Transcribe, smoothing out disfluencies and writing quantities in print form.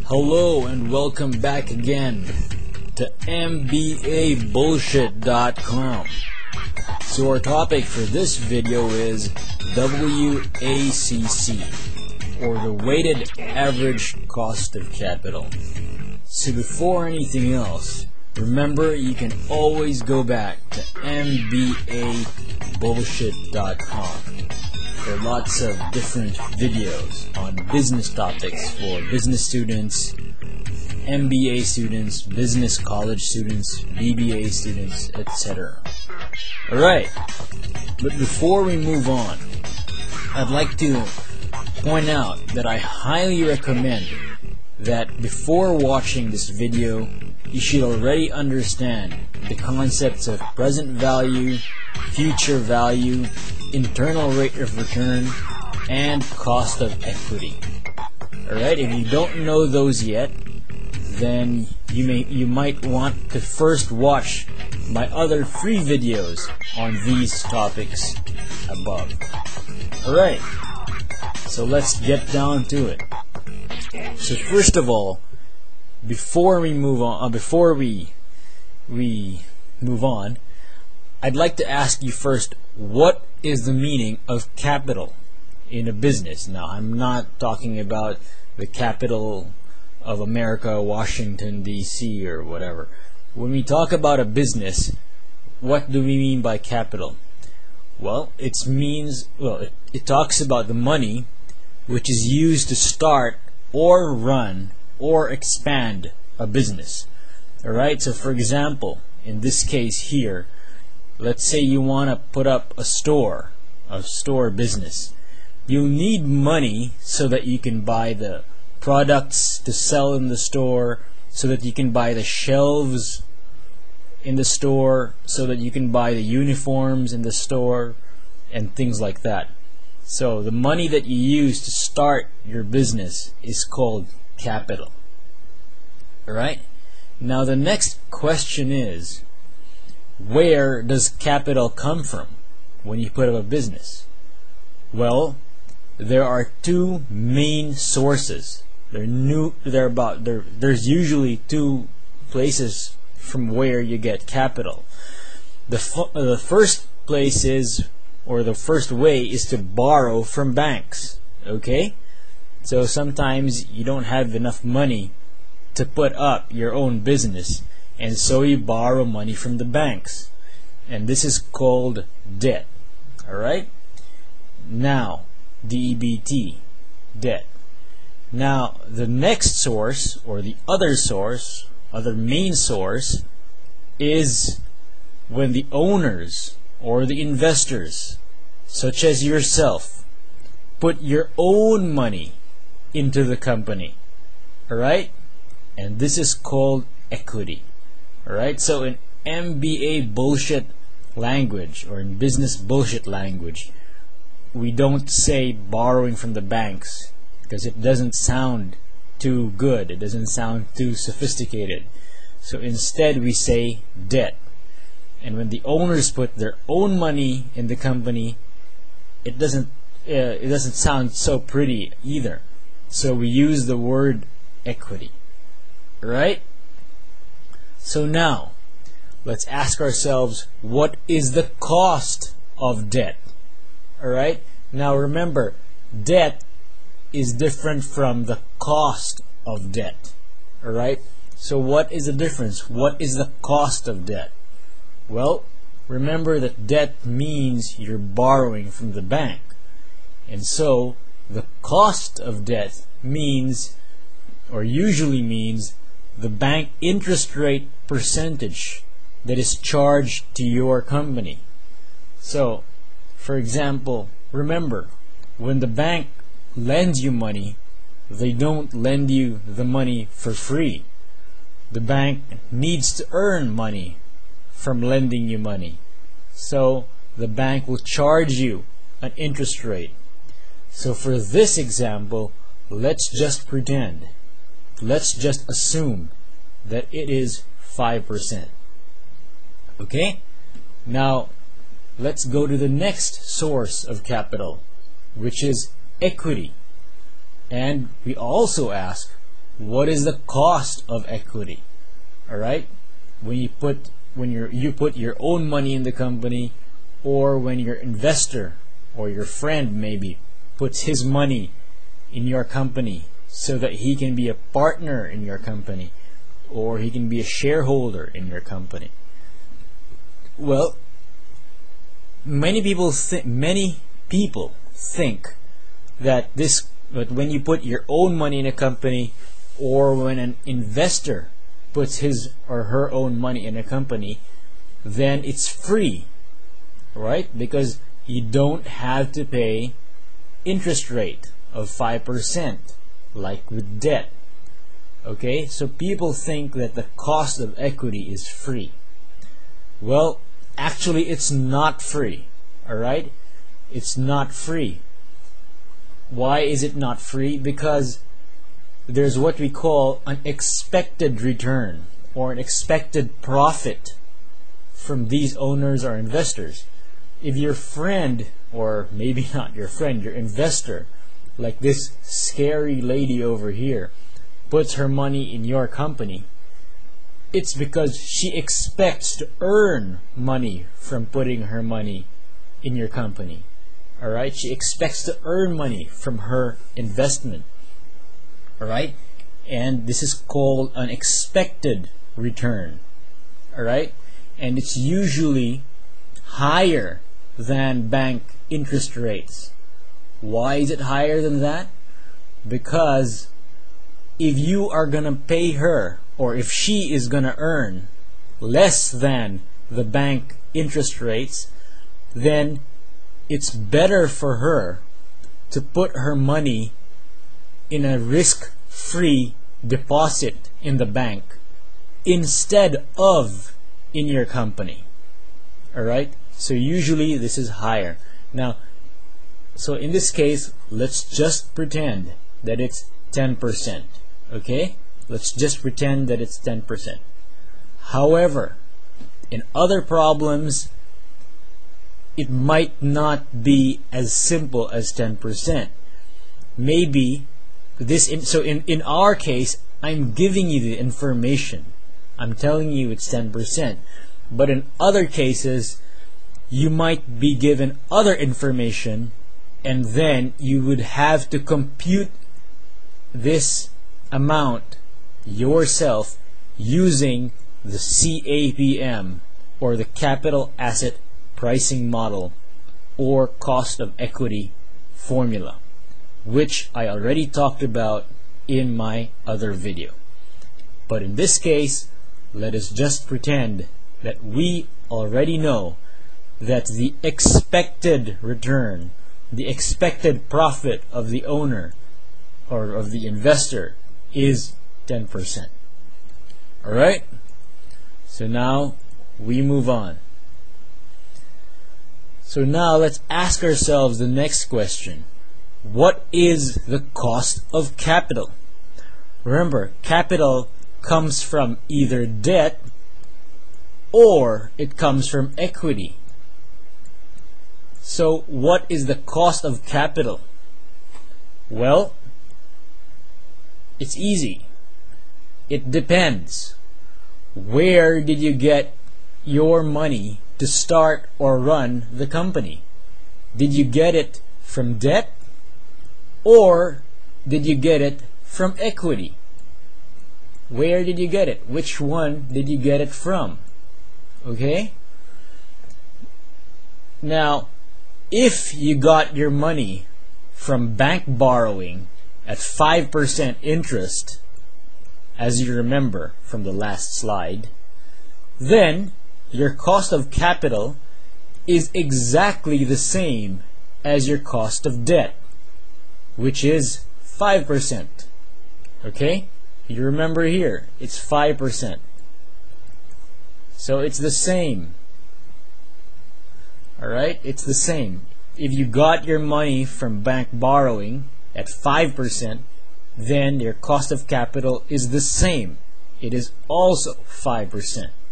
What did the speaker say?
Hello and welcome back again to MBAbullshitDotCom. So our topic for this video is WACC, or the weighted average cost of capital. So before anything else, remember you can always go back to MBAbullshit.com. There are lots of different videos on business topics for business students, MBA students, business college students, BBA students, etc. Alright, but before we move on, I'd like to point out that I highly recommend that before watching this video, you should already understand the concepts of present value, future value, internal rate of return, and cost of equity. Alright, if you don't know those yet, then you might want to first watch my other free videos on these topics above. Alright, so let's get down to it. So first of all, before we move on, I'd like to ask you first, what is the meaning of capital in a business? Now, I'm not talking about the capital of America, Washington, D.C. or whatever. When we talk about a business, what do we mean by capital? Well, it talks about the money which is used to start or run or expand a business. Alright, so for example, in this case here, let's say you want to put up a store business. You need money so that you can buy the products to sell in the store, so that you can buy the shelves in the store, so that you can buy the uniforms in the store, and things like that. So the money that you use to start your business is called capital. Alright? Now the next question is, where does capital come from when you put up a business? Well, there are two main sources. There's usually two places from where you get capital. The first place is, or the first way is to borrow from banks. Okay? So sometimes you don't have enough money to put up your own business, and so you borrow money from the banks, and this is called debt. Alright? Now, DEBT, debt. Now, the next source, or the other main source, is when the owners or the investors, such as yourself, put your own money into the company. Alright? And this is called equity. Alright, so in MBA bullshit language, or in business bullshit language, we don't say borrowing from the banks, because it doesn't sound too good, it doesn't sound too sophisticated. So instead we say debt. And when the owners put their own money in the company, it doesn't sound so pretty either. So we use the word equity. Right? So now, let's ask ourselves, what is the cost of debt? Alright? Now remember, debt is different from the cost of debt. Alright? So what is the difference? What is the cost of debt? Well, remember that debt means you're borrowing from the bank. And so, the cost of debt means, or usually means, the bank interest rate percentage that is charged to your company. So, for example, remember, when the bank lends you money, they don't lend you the money for free. The bank needs to earn money from lending you money. So, the bank will charge you an interest rate. So for this example, let's just pretend, let's just assume that it is 5%. Okay? Now, let's go to the next source of capital, which is equity. And we also ask, what is the cost of equity? All right, when you put your own money in the company, or when your investor or your friend maybe puts his money in your company so that he can be a partner in your company, or he can be a shareholder in your company. Well, many people think that when you put your own money in a company, or when an investor puts his or her own money in a company, then it's free, right? Because you don't have to pay interest rate of 5% like with debt. Okay, so people think that the cost of equity is free. Well, actually it's not free. All right, it's not free. Why is it not free? Because there's what we call an expected return or an expected profit from these owners or investors. If your friend, or maybe not your friend, your investor, like this scary lady over here, puts her money in your company, it's because she expects to earn money from putting her money in your company. Alright, she expects to earn money from her investment. Alright, and this is called an expected return. Alright, and it's usually higher than bank interest rates. Why is it higher than that? Because if you are gonna pay her, or if she is gonna earn less than the bank interest rates, then it's better for her to put her money in a risk-free deposit in the bank instead of in your company. Alright, so usually this is higher. Now, so in this case, let's just pretend that it's 10%. Okay, let's just pretend that it's 10%. However, in other problems, it might not be as simple as 10%. Maybe this. So in our case, I'm giving you the information. I'm telling you it's 10%. But in other cases, you might be given other information, and then you would have to compute this amount yourself using the CAPM, or the capital asset pricing model, or cost of equity formula, which I already talked about in my other video. But in this case, let us just pretend that we already know that the expected return, the expected profit of the owner or of the investor is 10%. Alright? So now we move on. So now let's ask ourselves the next question. What is the cost of capital? Remember, capital comes from either debt or it comes from equity. So what is the cost of capital? Well, it's easy. It depends. Where did you get your money to start or run the company? Did you get it from debt, or did you get it from equity? Where did you get it? Which one did you get it from? Okay? Now, if you got your money from bank borrowing at 5% interest, as you remember from the last slide, then your cost of capital is exactly the same as your cost of debt, which is 5%. Okay? You remember here, it's 5%. So it's the same. Alright? It's the same. If you got your money from bank borrowing at 5%, then your cost of capital is the same. It is also 5%.